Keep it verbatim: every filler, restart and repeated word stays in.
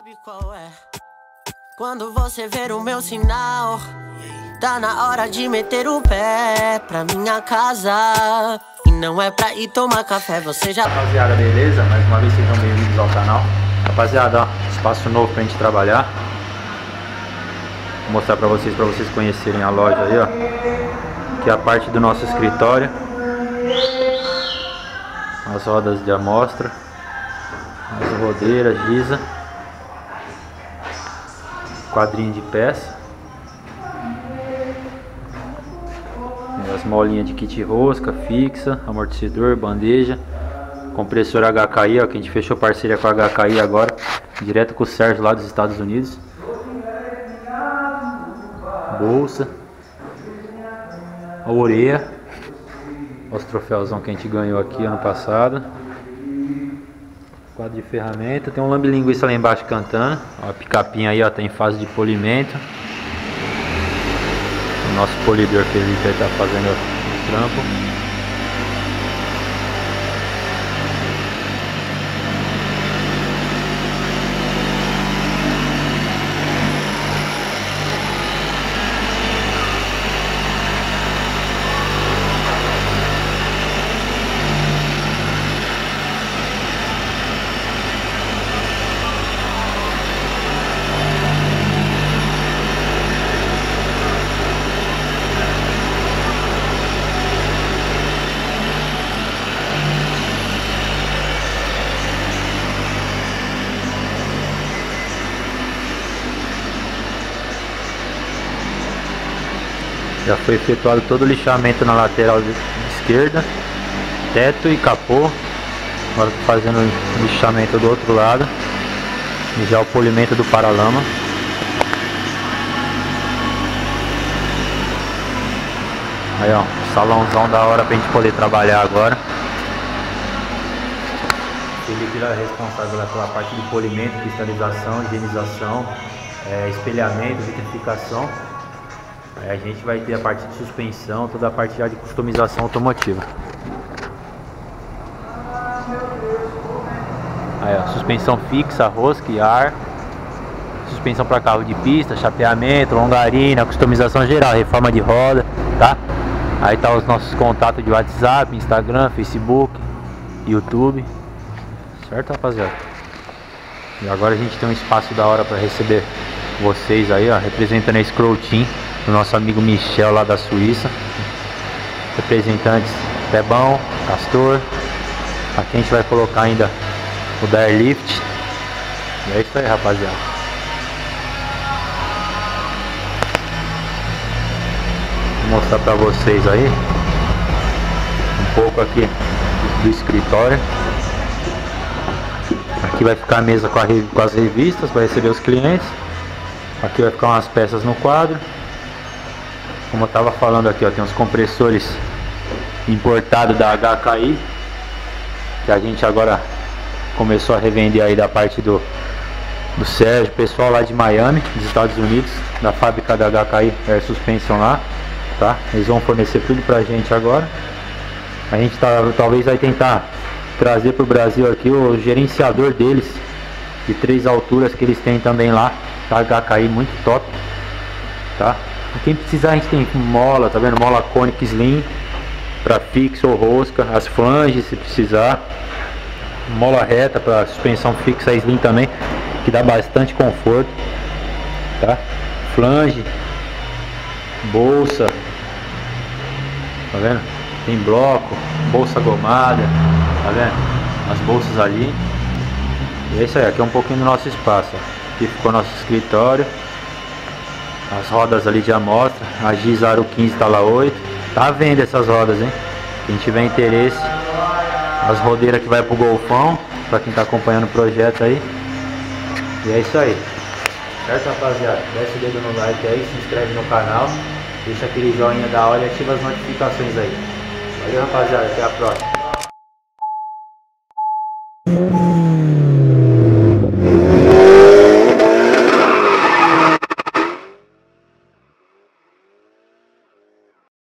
sabe qual é? Quando você ver o meu sinal, tá na hora de meter o pé pra minha casa. E não é pra ir tomar café, você já... Rapaziada, beleza? Mais uma vez sejam bem-vindos ao canal. Rapaziada, ó, espaço novo pra gente trabalhar. Vou mostrar pra vocês, pra vocês conhecerem a loja aí, ó. Que é a parte do nosso escritório. As rodas de amostra, as rodeiras, giza, quadrinho de peça, as molinhas de kit rosca, fixa, amortecedor, bandeja, compressor H K I, ó, que a gente fechou parceria com a H K I agora, direto com o Sérgio lá dos Estados Unidos. Bolsa, a orelha. Olha os troféuzão que a gente ganhou aqui ano passado. Quadro de ferramenta. Tem um lambe-linguiça lá embaixo cantando. Ó, a picapinha aí, ó, tá em fase de polimento. O nosso polidor Felipe aí tá fazendo o trampo. Já foi efetuado todo o lixamento na lateral esquerda, teto e capô. Agora estou fazendo o lixamento do outro lado e já o polimento do paralama. Aí, ó, salãozão da hora pra gente poder trabalhar agora. Ele é responsável pela parte de polimento, cristalização, higienização, é, espelhamento, vitrificação. Aí a gente vai ter a parte de suspensão, toda a parte já de customização automotiva. Aí, ó, suspensão fixa, rosca e ar, suspensão para carro de pista, chapeamento, longarina, customização geral, reforma de roda, tá? Aí tá os nossos contatos de WhatsApp, Instagram, Facebook, YouTube, certo, rapaziada? E agora a gente tem um espaço da hora para receber vocês aí, ó, representando a Scroll Team do nosso amigo Michel lá da Suíça. Representantes Pebão, Castor. Aqui a gente vai colocar ainda o da Airlift. E é isso aí, rapaziada. Vou mostrar pra vocês aí um pouco aqui do escritório. Aqui vai ficar a mesa com, a, com as revistas para receber os clientes. Aqui vai ficar umas peças no quadro. Como eu estava falando aqui, ó, tem uns compressores importados da H K I, que a gente agora começou a revender aí da parte do, do Sérgio, pessoal lá de Miami, dos Estados Unidos, da fábrica da H K I Air Suspension lá, tá? Eles vão fornecer tudo pra gente agora. A gente tá, talvez vai tentar trazer pro Brasil aqui o gerenciador deles, de três alturas que eles têm também lá, da H K I, muito top, tá? Quem precisar, a gente tem mola, tá vendo? Mola cônica slim para fixo ou rosca, as flanges se precisar, mola reta para suspensão fixa slim também, que dá bastante conforto, tá? Flange, bolsa, tá vendo? Tem bloco, bolsa gomada, tá vendo? As bolsas ali. E é isso aí, aqui é um pouquinho do nosso espaço, ó. Aqui ficou nosso escritório. As rodas ali de amostra, a Giza Aro quinze tala oito. Tá à venda essas rodas, hein? Quem tiver interesse, as rodeiras que vai pro Golfão, pra quem tá acompanhando o projeto aí. E é isso aí. Certo, rapaziada? Desce o dedo no like aí, se inscreve no canal, deixa aquele joinha da hora e ativa as notificações aí. Valeu, rapaziada, até a próxima.